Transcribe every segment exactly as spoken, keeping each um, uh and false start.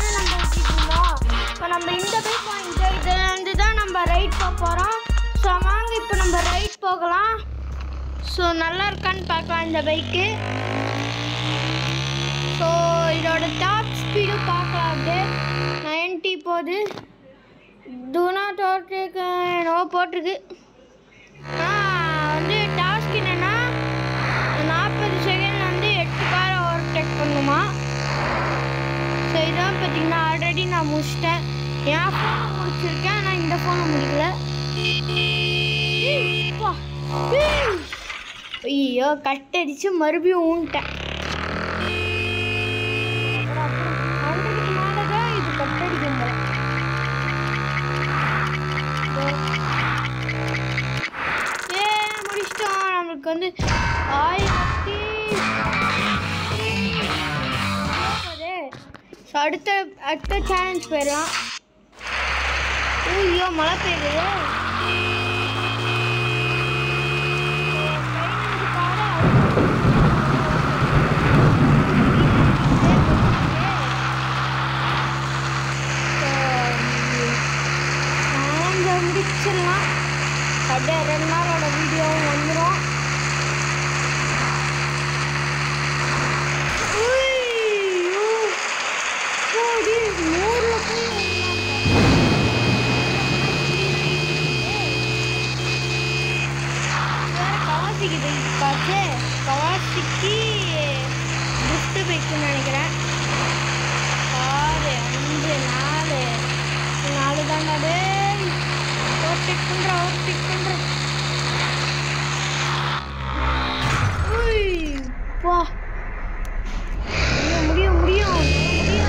தானே நம்ம ஓட்டிட்டு இருந்தோம். இப்போ நம்ம இந்த பைக் வாங்கிட்டு இதுலேருந்து தான் நம்ம ரைட் போக போகிறோம். ஸோ வாங்க இப்போ நம்ம ரைட் போகலாம். ஸோ நல்லா இருக்கான்னு பார்க்கலாம் இந்த பைக்கு. ஸோ இதோட டாப் ஸ்பீடு பார்க்கலாம். அப்படியே நைன்ட்டி போகுது. டூ நாட் ஓவர்டேக் என்னவோ போட்டிருக்கு. வந்து டாஸ்க் என்னென்னா நாற்பது செகண்ட் வந்து எட்டு காரை ஓவர்டேக் பண்ணுமா. ஸோ இதான் பார்த்தீங்கன்னா ஆல்ரெடி நான் முடிச்சிட்டேன். என் ஃபோனை முடிச்சிருக்கேன், ஆனால் இந்த ஃபோனை முடிக்கல. ஐயோ கட் அடித்து மறுபடியும் ஊன்ட்டேன். ஹண்ட்ரடுக்கு மேலே தான் இது கட் அடிக்கும் போல. ஏ முடிச்சிட்டோம். நம்மளுக்கு வந்து ஆயிரத்தி ஸோ அடுத்த அடுத்த சேலஞ்ச் போயிடலாம். ஐயோ மழை பெய்யுது. முடிச்சிடலாம். அப்படியே ரெண்டு நாளோட வீடியோவும் வந்துடும். நூறுல போய் வேற கவாசிக்கு பைக் பார்த்து கவாசிக்கு புஸ்ட் பைக்குன்னு நினைக்கிறேன். ஆறு அஞ்சு நாலு நாலு தாண்டாடு. ஓவர்டேக் பண்ற ஓவர்டேக் பண்ற வா முடியும் முடியும் முடியும்.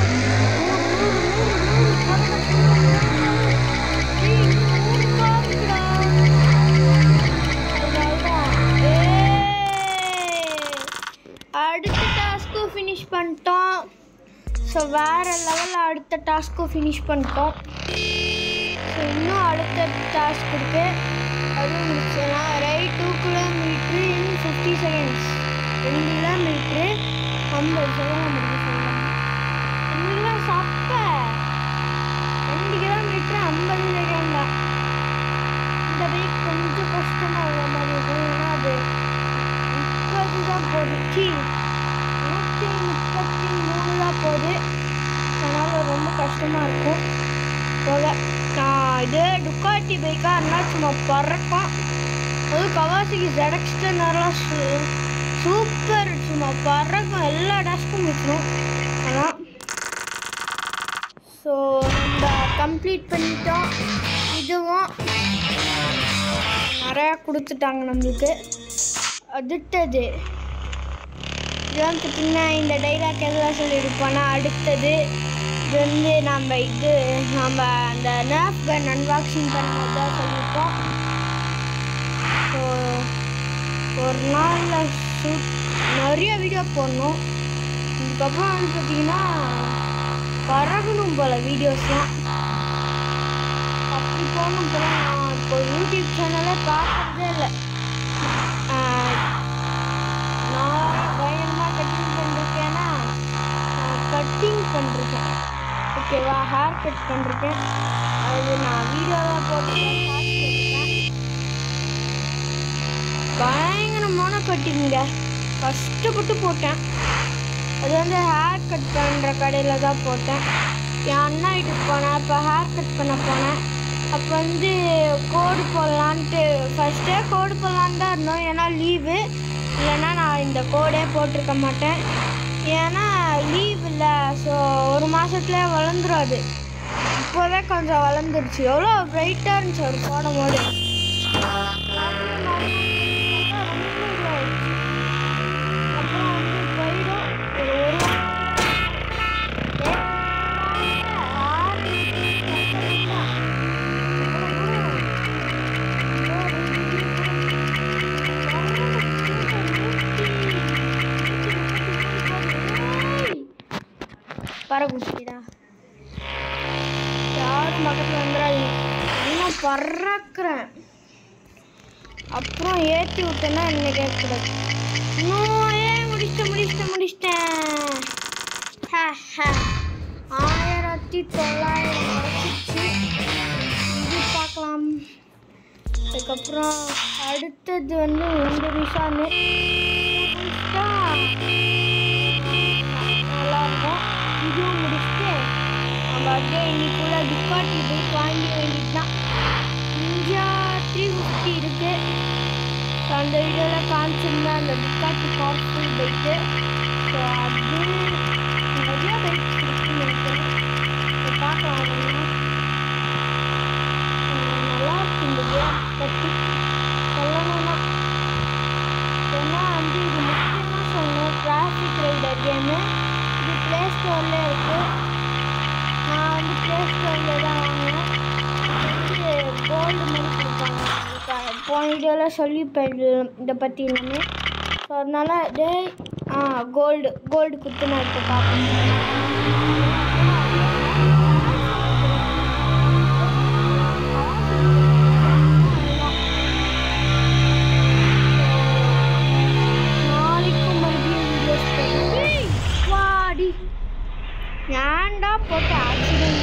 அடுத்த டாஸ்க்கும் ஃபினிஷ் பண்ணிட்டோம். ஸோ வேறு லெவலில் அடுத்த டாஸ்க்கும் ஃபினிஷ் பண்ணிட்டோம். ஸோ இன்னும் அடுத்த டாஸ்க் இருக்குது. அதுவும் முடிச்சுன்னா ride two kilometre in fifty seconds. ரெண்டு கிலோமீட்ரு ஐம்பது செகண்ட் முடிக்க சொல்லலாம். ரெண்டு சப்ப ரெண்டு கிலோமீட்ரு ஐம்பது செகண்ட் தான். இந்த பைக் கொஞ்சம் கஷ்டமாக உள்ள மாதிரி இருக்கும். ஏன்னா அது முப்பது தான் போகுது. நூற்றி முப்பத்தி மூணு தான் போகுது. அதனால் ரொம்ப கஷ்டமாக இருக்கும் போக. நான் இது டுக்காட்டி பைக்காக இருந்தால் சும்மா பறக்கும். அதுவும் கவாசிக்கு ஜெடக்ஸ்டர்லாம் சூப்பர் சும்மா பறக்கும். எல்லா டாஸ்க்கும் வைக்கணும். ஆனால் ஸோ நம்ம கம்ப்ளீட் பண்ணிட்டோம். இதுவும் நிறையா கொடுத்துட்டாங்க நம்மளுக்கு. அடுத்தது இதெல்லாம் பார்த்தீங்கன்னா இந்த டைலாக் எல்லாம் சொல்லியிருப்போன்னா அடுத்தது இது வந்து நம்ம இது நம்ம அந்த நர்ஃப் கன் அன்பாக்சிங் பண்ணும்போது தான் சொல்லியிருப்போம். ஸோ ஒரு நாளில் ஷூட் நிறைய வீடியோ போடணும். இதுக்கப்புறம் வந்து பார்த்திங்கன்னா பறக்கணும் போல் வீடியோஸ்லாம் அப்படி போகணும் போல. நான் இப்போ யூடியூப் சேனலே பார்க்குறதே இல்லை. நான் பயங்கரமாக கட்டிங் பண்ணிருக்கேன்னா கட்டிங் பண்ணிருக்கேன். ஓகேவா, ஹேர் கட் பண்ணிருக்கேன். அது நான் வீடியோவாக போட்டுருக்கேன். பயங்கரமான கட்டிங்க கஷ்டப்பட்டு போட்டேன். அது வந்து ஹேர் கட் பண்ணுற கடையில் தான் போட்டேன். என் அண்ணா வீட்டுக்கு போனேன். அப்போ ஹேர் கட் பண்ண போனேன். அப்போ வந்து கோடு போடலான்ட்டு ஃபஸ்ட்டே கோடு போடலான்னு தான் இருந்தோம். ஏன்னா லீவு இல்லைன்னா நான் இந்த கோடே போட்டிருக்க மாட்டேன். ஏன்னா லீவ் இல்லை. ஸோ ஒரு மாதத்துலேயே வளர்ந்துடும். அது இப்போவே கொஞ்சம் வளர்ந்துருச்சு. எவ்வளோ ப்ரைட்டாக இருந்துச்சு அவர் போடும் போது. அப்புறம் வந்து போயிடும். ஒரு ஒரு பறக்குச்சிடா. யாரும் பக்கத்தில் வந்துடாதீங்க. இன்னும் பறக்கிறேன். அப்புறம் ஏற்றி விட்டேன்னா என்ன கேட்கக்கூடாது. இன்னும் ஏன் முடிச்சிட்டேன் முடிச்சிட்டேன் முடிச்சிட்டேன். ஆயிரத்தி தொள்ளாயிரம் கிடச்சிச்சு. இது பார்க்கலாம். அதுக்கப்புறம் அடுத்தது வந்து இந்த விஷான்னு நல்லாயிருக்கும். இதுவும் முடிச்சுட்டு நம்ம அப்படியே இன்னைக்குள்ள துக்காட்டி பைக் வாங்கி வேண்டியது தான். இந்தியா த்ரீ ஃபிஃப்டி இருக்குது. அந்த வீடியோவில் காமிச்சிருந்தேன் அந்த துக்காட்டி பவர்ஃபுல் பைக்கு. ஸோ அது நிறைய பைக்ஸ் இருக்குன்னு நினைக்கிறேன். இப்போ பார்க்கலாம். நல்லா இருக்கு இந்த கேம் பற்றி சொல்லணும்னா. ஏன்னா வந்து இது முக்கியமாக சொல்லணும், டிராஃபிக் ரைடர் கேமு. இது ப்ளே ஸ்டோரில் இருக்குது. நான் வந்து ப்ளே ஸ்டோரில் தான் வாங்கினேன். இது வந்து கோல்டு மாதிரி கொடுப்பாங்க. போன வீடியோவில் சொல்லிப்பேன் இதை பற்றி எல்லாமே. ஸோ அதனால டே ஆ கோல்டு கோல்டு கொடுத்து நான் இப்போ பார்ப்பேன். நாளைக்கும் மறுபடியும் வீடியோஸ் வாடி ஏன்டா போட்டு ஆக்சிடென்ட்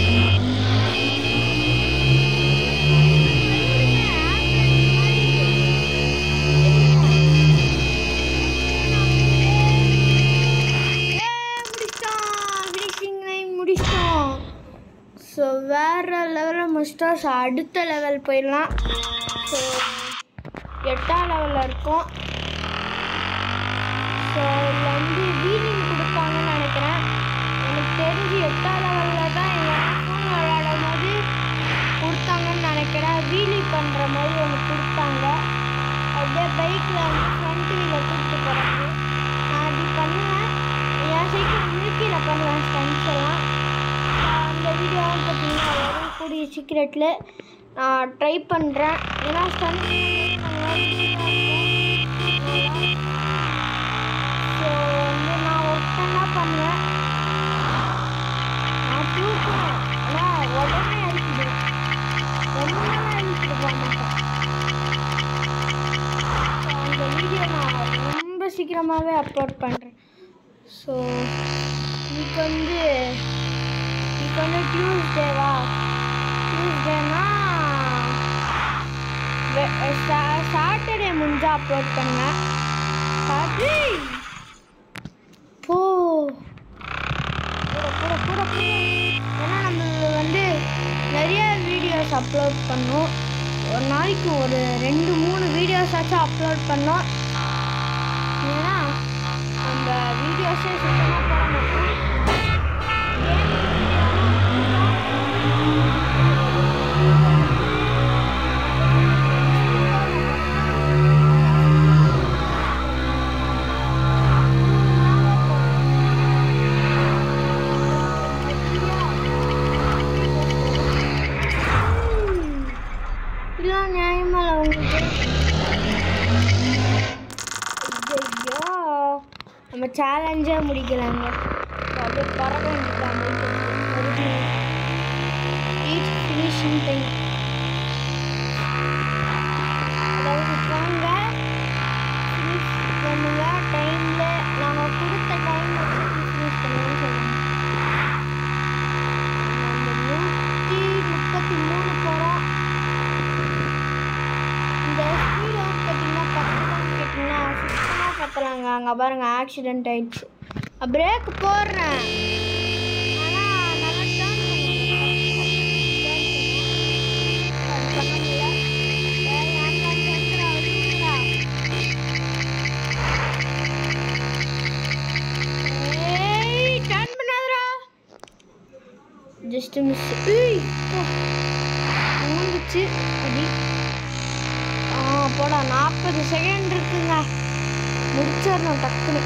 முடிச்சிட்டோம். ஸோ வேறு லெவலில் முடிச்சிட்டோம். ஸோ அடுத்த லெவல் போயிடலாம். ஸோ எட்டாம் லெவலில் இருக்கும். ஸோ இதில் வந்து வீலிங் கொடுப்பாங்கன்னு நினைக்கிறேன். எனக்கு தெரிஞ்சு எட்டாம் லெவலில் தான் எங்கள் ஃபோன் விளையாடும் போது கொடுத்தாங்கன்னு நினைக்கிறேன். வீலி பண்ணுற மாதிரி ஒன்று கொடுத்தாங்க. அப்படியே பைக்கில் வந்து ஃப்ரண்ட் வீலில் கூப்பிட்டு போகிறாங்க. நான் அப்படி பண்ணுவேன். என் சைக்கிள் மில்கியில் பண்ணுவேன் ஸ்டன்ஸ் எல்லாம். அந்த வீடியோவும் பார்த்தீங்கன்னா வரும் கூடிய சீக்கிரட்டில் நான் ட்ரை பண்ணுறேன். ஏன்னா ஸ்டன்ஸ் ஸோ வந்து நான் ஒருத்தனா பண்ணுவேன். நான் தூக்குவேன். ஆனால் உடனே அழிச்சிடுவேன். ரொம்பலாம் அழிச்சிட்டு போக மாட்டேன். ஸோ அந்த வீடியோ நான் ரொம்ப சீக்கிரமாகவே அப்லோட் பண்ணுறேன். ஸோ இன்னைக்கு வந்து இன்னைக்கு வந்து டியூஸ்டேவா டியூஸ்டேனா சாட்டர்டே முடிஞ்சால் அப்லோட் பண்ணேன். சாட்டர்டே போ கூட கூட கூட கூட ஏன்னா நம்ம வந்து நிறைய வீடியோஸ் அப்லோட் பண்ணோம். ஒரு நாளைக்கு ஒரு ரெண்டு மூணு வீடியோஸ் ஆச்சும் அப்லோட் பண்ணோம். ஏன்னா அந்த வீடியோஸே சுத்தமாக போட மாட்டோம். இதெல்லாம் நியாயமாக உங்களுக்கு ஐயோ நம்ம சேலஞ்சே முடிக்கலாங்க. அது பரவ வேண்டியதான் மறுபடியும் ஈச் ஃபினிஷிங் டைம். அதாவது வாங்க ஃபினிஷ் பண்ணுங்க டைமில் நாங்கள் கொடுத்த டைம் வச்சு ஃபினிஷ் பண்ணுவோம்னு சொல்லுவாங்க. நம்ம நூற்றி முப்பத்தி மூணு போகிறோம். இந்த ஸ்பீடு பார்த்தீங்கன்னா பத்தலான்னு கேட்டிங்கன்னா சுத்தமாக பத்தலாங்க. அங்கே பாருங்கள் ஆக்சிடென்ட் ஆயிடுச்சு. பிரேக் போடுறேன் ஆனால் நல்லா டேர்ன் பண்ண முடியல. ஏய் டர்ன் பண்ணாதடா. Just miss. ஏய் மூந்துச்சு அப்படி. ஆ போடா நாற்பது செகண்ட் இருக்குங்க. முடிச்சிடணும் டக்குன்னு.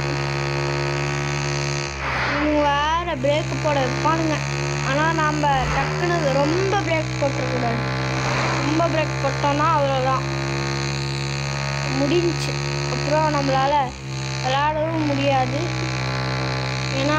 இவங்க வேறு பிரேக்கு போட வைப்பானுங்க. ஆனால் நாம் டக்குன்னு ரொம்ப பிரேக் போட்டுறக்கூடாது. ரொம்ப பிரேக் போட்டோன்னா அவ்வளோதான் முடிஞ்சிச்சு. அப்புறம் நம்மளால் விளையாடவும் முடியாது. ஏன்னா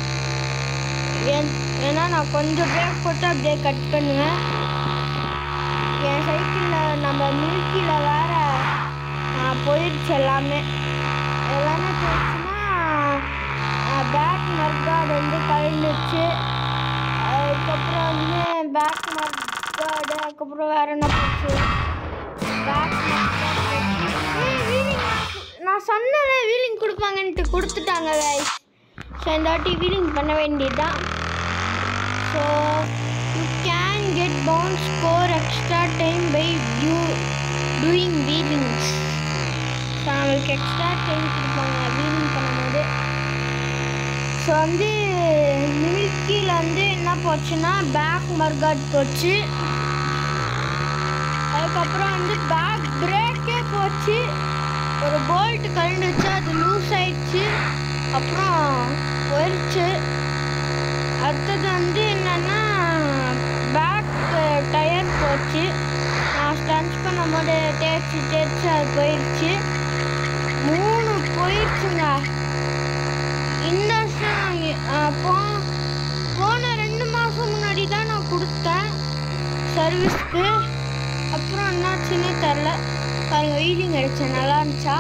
ஏன்னா நான் கொஞ்சம் பிரேக் போட்டு அப்படியே கட் பண்ணுவேன். என் சைக்கிளில் நம்ம மில்கியில் வேறு போயிடுச்சு எல்லாமே. எல்லாமே போயிடுச்சுன்னா பேக் மர்கார்டு வந்து கழண்டுச்சு. அதுக்கப்புறம் வந்து பேக் மார்க் கார்டு, அதுக்கப்புறம் வேற என்ன போச்சு, பேக் வீலிங். நான் சொன்னல வீலிங் கொடுப்பாங்கன்ட்டு கொடுத்துட்டாங்க கைஸ். ஸோ இந்த வாட்டி வீலிங் பண்ண வேண்டியதுதான். So you can get bounce score extra time by to doing wheelings. So நம்மளுக்கு எக்ஸ்ட்ரா டைம் கொடுப்பாங்க வீலிங் பண்ணும்போது. ஸோ வந்து மில்கியில் வந்து என்ன போச்சுன்னா பேக் மர்காட் போச்சு. அதுக்கப்புறம் வந்து பேக் பிரேக்கே போச்சு. ஒரு போல்ட் கழண்டுச்சு, அது லூஸ் ஆயிடுச்சு, அப்புறம் போயிடுச்சு. அடுத்தது வந்து என்னென்னா பேக் டயர் போச்சு. நான் ஸ்டன்ஸ் பண்ணும் போது தேய்ச்சி தேய்ச்சி அது போயிடுச்சு. மூணு போயிடுச்சுங்க. இந்த வருஷம் போ போன ரெண்டு மாதம் முன்னாடி தான் நான் கொடுத்தேன் சர்வீஸ்க்கு. அப்புறம் என்னாச்சுன்னு தெரில. பாருங்க வீலிங் அடித்தேன், நல்லா இருந்துச்சா.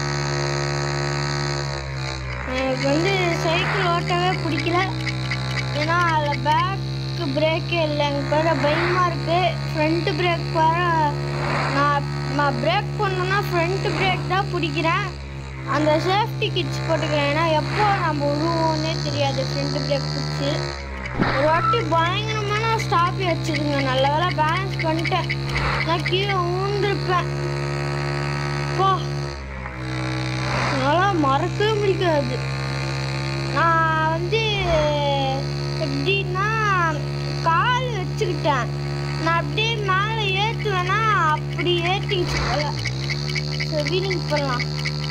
எனக்கு வந்து சைக்கிள் ஓட்டவே பிடிக்கல. ஏன்னா அதில் பேக்கு பிரேக்கே இல்லை. எனக்கு வேறு பயமாக இருக்குது. ஃப்ரண்ட்டு பிரேக் வேறு நான் நான் பிரேக் பண்ணோன்னா ஃப்ரண்ட்டு பிரேக் தான் பிடிக்கிறேன். அந்த சேஃப்டி கிட்ஸ் போட்டுக்கிறேன். ஏன்னா எப்போ நம்ம உருவோன்னே தெரியாது ஃப்ரண்ட்டு பிரேக் பிடிச்சி. ஒரு வாட்டி பயங்கரமான ஸ்டாப்பி வச்சுருங்க. நல்ல வேலை பேலன்ஸ் பண்ணிட்டேன். நான் கீழே ஊந்துருப்பேன். அப்பா அதெல்லாம் மறக்கவே முடியாது. நான் வந்து எப்படின்னா கால் வச்சுக்கிட்டேன். நான் அப்படியே மேலே ஏற்றுவேன்னா அப்படி ஏற்றிக்கிச்சு போல. ஸோ வீலிங் பண்ணலாம்.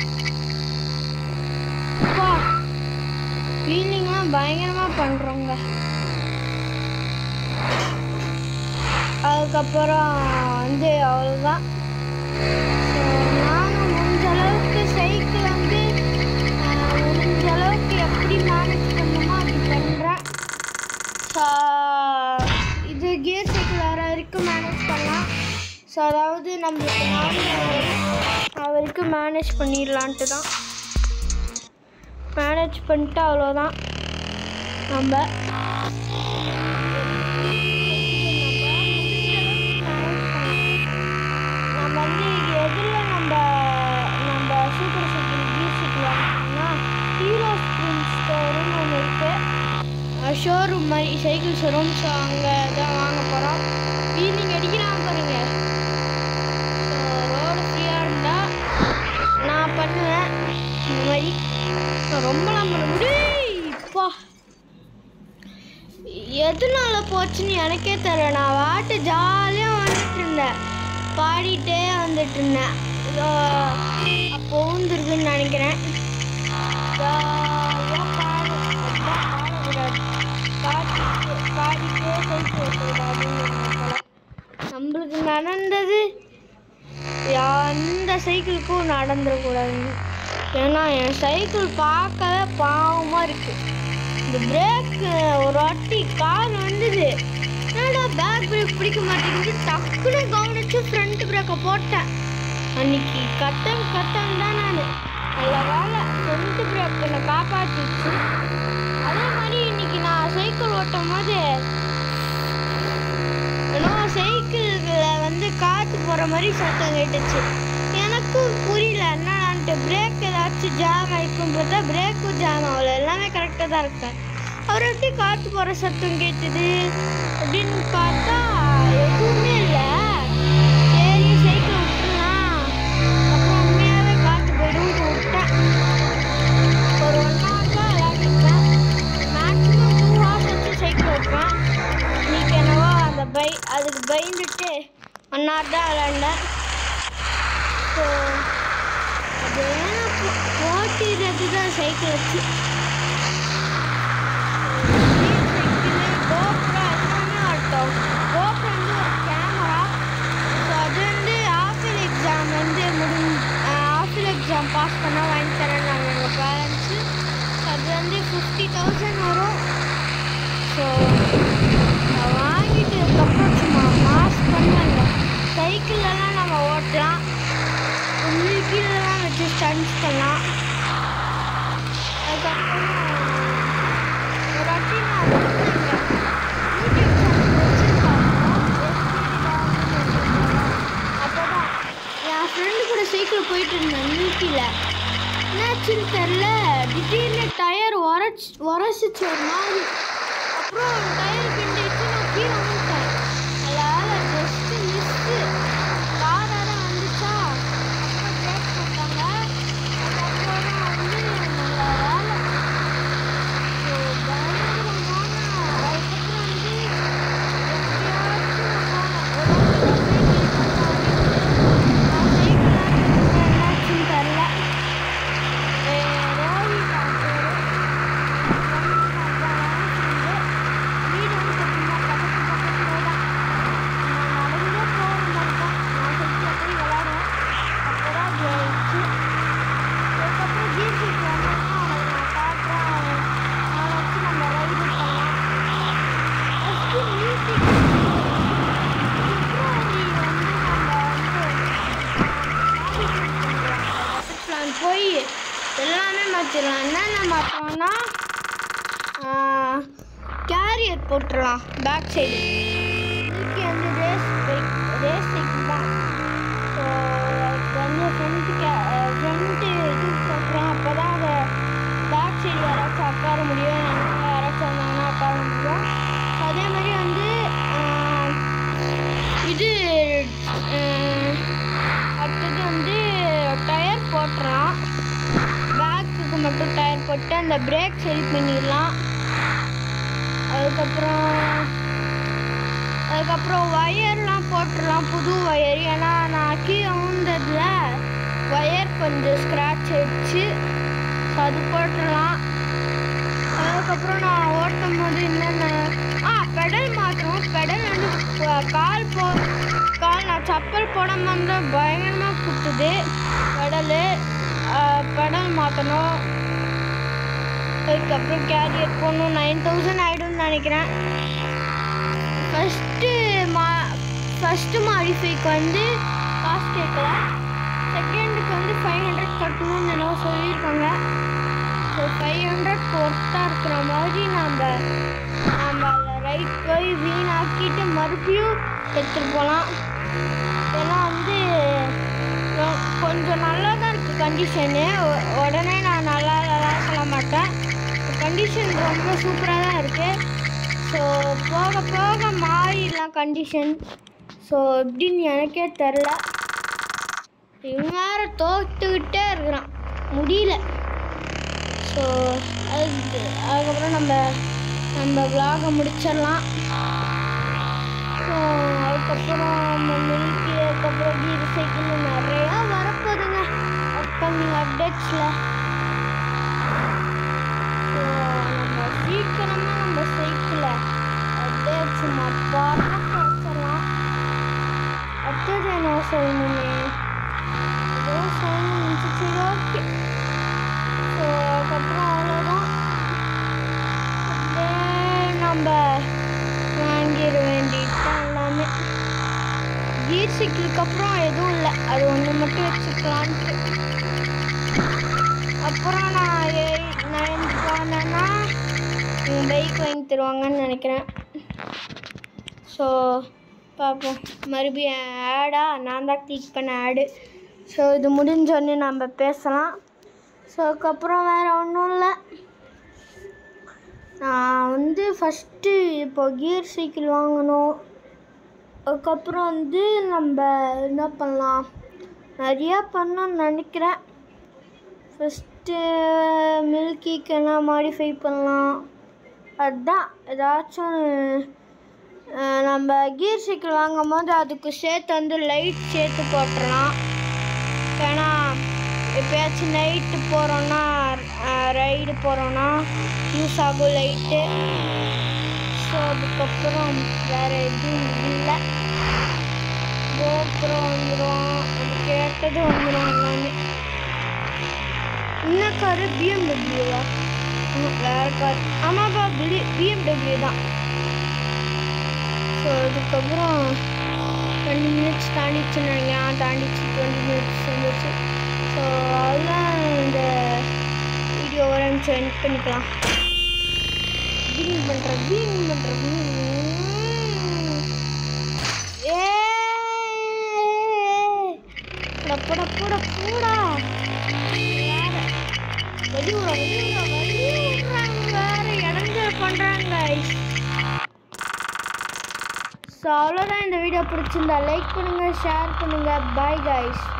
அப்பா வீலிங்லாம் பயங்கரமாக பண்ணுறோங்க. அதுக்கப்புறம் வந்து அவ்வளோதான். நானும் முடிஞ்ச அளவுக்கு சைக்கிள் வந்து முடிஞ்ச அளவுக்கு எப்படி மேனேஜ் பண்ணணுமோ அப்படி பண்ணுறேன். ஸோ இது கியர் சைக்கிள் வேறு வரைக்கும் மேனேஜ் பண்ணலாம். ஸோ அதாவது நம்மளுக்கு நாலு வரைக்கும் மேனேஜ் பண்ணிடலான்ட்டு தான். மேனேஜ் பண்ணிட்டு அவ்வளோதான். நம்ம நம்ம வந்து எதில் நம்ம நம்ம சூப்பர் சைக்கிள் கீர் சைக்கிள் வாங்கினோம்னா ஹீரோ ஸ்ப்ரிங் ஸ்டோருன்னு ஒன்று இருக்குது, ஷோரூம் மாதிரி சைக்கிள் ஷோரூம். ஸோ அங்கே தான் வாங்க போகிறோம். வீலிங் அடிக்கலாம் பாருங்க. ஸோ ரோடு ஃப்ரீயாக இருந்தால் நான் பண்ணுவேன் இந்த மாதிரி. ரொம்பலாம் பண்ண முடியுப்பா. எதனால போச்சுன்னு எனக்கே தெரியல. நான் வாட்டு ஜாலியாக வந்துட்டு இருந்தேன், பாடிட்டே வந்துட்டு இருந்தேன். அப்போ ஊந்துருக்குன்னு நினைக்கிறேன். ஜாலியாக பாடு பாடக்கூடாது, பாடிட்டு பாடிட்டே சைக்கிள் ஓட்டக்கூடாதுன்னு நம்மளுக்கு நடந்தது எந்த சைக்கிளுக்கும் நடந்துடக்கூடாதுங்க. ஏன்னா என் சைக்கிள் பார்க்கவே பாவமாக இருக்குது. இந்த பிரேக்கு ஒரு வாட்டி கார் வந்தது, என்னடா பேக் பிரேக் பிடிக்க மாட்டேங்குது, டக்குன்னு கவனிச்சு ஃப்ரண்ட் பிரேக்கை போட்டேன். அன்னைக்கு கத்தம் கத்தம் தான். நான் நல்ல வேலை ஃப்ரண்ட் பிரேக் என்னை காப்பாற்றிச்சு. அதே மாதிரி இன்னைக்கு நான் சைக்கிள் ஓட்டும் போது ஏன்னா சைக்கிளில் வந்து காற்று போகிற மாதிரி சத்தம் கேட்டுச்சு. எனக்கும் புரியல என்னடான்ட்டு. பிரேக் ஏதாச்சும் ஜாம் ஆகிக்கும் பார்த்தா பிரேக்கும் ஜாம் ஆகலை, எல்லாமே கரெக்டாக தான் இருக்கேன். அவர் எப்படி காற்று போகிற சத்தம் கேட்டுது அப்படின்னு பார்த்தா எதுவுமே இல்லை. சரி சைக்கிள் விட்டுலாம், அப்புறம் உண்மையாகவே காற்று போய்டும் விட்டேன். ஒரு ஒன் ஹவர் தான் விளையாண்டுருப்பேன். மேக்ஸிமம் டூ ஹவர்ஸ் வச்சு சைக்கிள் ஓட்டுவேன். இன்னைக்கு என்னவோ அந்த பை அதுக்கு பயந்துட்டு ஒன் ஹவர் தான் விளையாண்டேன். ஸோ அது வேணா ஓட்டிடுறது தான் சைக்கிள் வச்சு. கோப்ரோ எல்லாமே ஆட்டோம். கோப்ரோ வந்து ஒரு கேமரா. ஸோ அது வந்து ஆஃபில் எக்ஸாம் வந்து முடிஞ்சு ஆஃபில் எக்ஸாம் பாஸ் பண்ணால் வாங்கி தரேன் நாங்கள் எங்கள் பேரண்ட்ஸு. அது வந்து ஃபிஃப்டி தௌசண்ட் வரும். ஸோ வாங்கிட்டு அதுக்கப்புறம் சும்மா மாஸ் பண்ணுவாங்க. சைக்கிளெல்லாம் நம்ம ஓட்டலாம், மில்கிலலாம் வச்சு ஸ்டன்ஸ் பண்ணலாம். அதுக்கப்புறம் ஓட்டில என்னாச்சுன்னு தெரில, திடீர்னு டயர் உரைச்சி உரைச்சிச்சு ஒரு மாதிரி. அப்புறம் டயர் பிண்டிச்சு நான் கீழே வந்துட்டேன். அதனால் ஜஸ்ட்டு மிஸ்ஸு காராக வந்துச்சா. அப்புறம் பிரேக் போட்டாங்க. அதுக்கப்புறம் வந்து நல்ல வேலை. ஸோ பயங்கரமான அதுக்கப்புறம் வந்து எப்படியாச்சும் நான் ஜெயிக்கலான்னு என்னாச்சுன்னு தெரில. போய் எல்லாமே மாற்றிடலாம். என்னென்ன மாற்றோம்னா கேரியர் போட்டுடலாம் பேக் சைடு. இதுக்கு வந்து ரேஸ் பைக் ரேஸ் சைக்கிள் தான். ஸோ அதுக்கு வந்து ஃப்ரண்ட்டு கே ஃப்ரண்ட்டு இது போட்டுறோம். அப்போ தான் அதை பேக் சைடு யாராச்சும் உட்கார முடியும், யாராச்சும் வந்தாங்கன்னா உட்கார முடியும். அதே மாதிரி வந்து இது அடுத்தது வந்து டயர் போட்டுறலாம். பேக்குக்கு மட்டும் டயர் போட்டு அந்த பிரேக் சரி பண்ணிடலாம். அதுக்கப்புறம் அதுக்கப்புறம் ஒயர்லாம் போட்டுடலாம், புது ஒயர். ஏன்னா நான் கீழே ஊந்ததில் ஒயர் கொஞ்சம் ஸ்க்ராட்ச் ஆயிடுச்சு. ஸோ அது போட்டுடலாம். அதுக்கப்புறம் நான் ஓட்டும் போது என்னென்ன ஆ பெடல் மாற்றணும். பெடல் வந்து கால் போ கால் நான் சப்பல் போடாமல் இருந்தால் பயங்கரமாக குத்துது பெடலு. பெடல் மாற்றணும். அதுக்கப்புறம் கேரியர் போடணும். நைன் தௌசண்ட் ஆகிடும்னு நினைக்கிறேன். ஃபஸ்ட்டு மா ஃபஸ்ட்டு மாடிஃபைக்கு வந்து காசு கேட்கல. செகண்டுக்கு வந்து ஃபைவ் ஹண்ட்ரட் கட்டணும்னு என்னவோ சொல்லியிருக்காங்க. ஸோ ஃபைவ் ஹண்ட்ரட் ஒர்த்தாக இருக்கிற மாதிரி நம்ம நம்ம அதை ரைட் போய் வீணாக்கிட்டு மறுபடியும் எடுத்துகிட்டு போகலாம். ஏன்னா வந்து கொஞ்சம் நல்லா தான் இருக்குது கண்டிஷனு. உடனே நான் நல்லா நல்லா சொல்ல மாட்டேன். கண்டிஷன் ரொம்ப சூப்பராக தான் இருக்குது. ஸோ போக போக மாறிடலாம் கண்டிஷன். ஸோ எப்படின்னு எனக்கே தெரில. இவன் வேறு தோத்துக்கிட்டே இருக்கிறான், முடியல. ஸோ அது அதுக்கப்புறம் நம்ம நம்ம விலாகை முடிச்சிடலாம். ஸோ அதுக்கப்புறம் மில்கி அதுக்கப்புறம் கீர் சைக்கிள் நிறையா வரப்போகுதுங்க அப்கமிங் அப்டேட்ஸில். ஸோ நம்ம சீக்கிரமாக நம்ம சைக்கிளை அப்டேட் சும்மா பார்க்க வச்சிடலாம். அடுத்தது என்ன சொல்லணுமே, ஏதோ சொல்லணும். சரி ஓகே. ஸோ அதுக்கப்புறம் அவ்வளோதான். நம்ம வாங்கிட வேண்டியதுதான் எல்லாமே. கீர் சைக்கிளுக்கு அப்புறம் எதுவும் இல்லை, அது ஒன்று மட்டும் வச்சுக்கலான்ட்டு. அப்புறம் நான் நான் போனேன்னா பைக் வாங்கி தருவாங்கன்னு நினைக்கிறேன். ஸோ பார்ப்போம். மறுபடியும் ஆடாக நான் தான் கிளிக் பண்ண ஆடு. ஸோ இது முடிஞ்சோடனே நம்ம பேசலாம். ஸோ அதுக்கப்புறம் வேறு ஒன்றும் இல்லை. நான் வந்து ஃபஸ்ட்டு இப்போ கியர் சைக்கிள் வாங்கணும். அதுக்கப்புறம் வந்து நம்ம என்ன பண்ணலாம், நிறையா பண்ணணும்னு நினைக்கிறேன். ஃபஸ்ட்டு மில்கிக்கெல்லாம் மாடிஃபை பண்ணலாம். அதுதான் ஏதாச்சும் நம்ம கியர் சைக்கிள் வாங்கும் போது அதுக்கு சேர்த்து வந்து லைட் சேர்த்து போட்டுடலாம். ஏன்னா எப்போயாச்சும் நைட்டு போகிறோன்னா ரைடு போகிறோன்னா யூஸ் ஆகும் லைட்டு. ஸோ அதுக்கப்புறம் வேறு எதுவும் இல்லை. கோபுரம் வந்துடும், அது கேட்டது வந்துடும் எல்லாமே. என்ன காரு பிஎம்டபிள்யூவா? வேறு கார். ஆமாப்பா பி பிஎம்டபிள்யூ தான். ஸோ அதுக்கப்புறம் டுவெண்ட்டி மினிட்ஸ் தாண்டிச்சுன்னு நினைக்கிறேன். தாண்டிச்சு டுவெண்ட்டி மினிட்ஸ் வந்துச்சு. ஸோ அதுதான் இந்த வீடியோ வரைஞ்சி எண்ட் பண்ணிக்கலாம். பீங் பண்ணுறேன் பீங் பண்ணுறேன் ஏ போட போட போடா வெடி விட வெடி விட வெடி விடுறாங்க வேற இடங்க பண்ணுறாங்க ஸோ அவ்வளோதான் இந்த வீடியோ பிடிச்சிருந்தா லைக் பண்ணுங்கள் ஷேர் பண்ணுங்கள் பாய் கைஸ்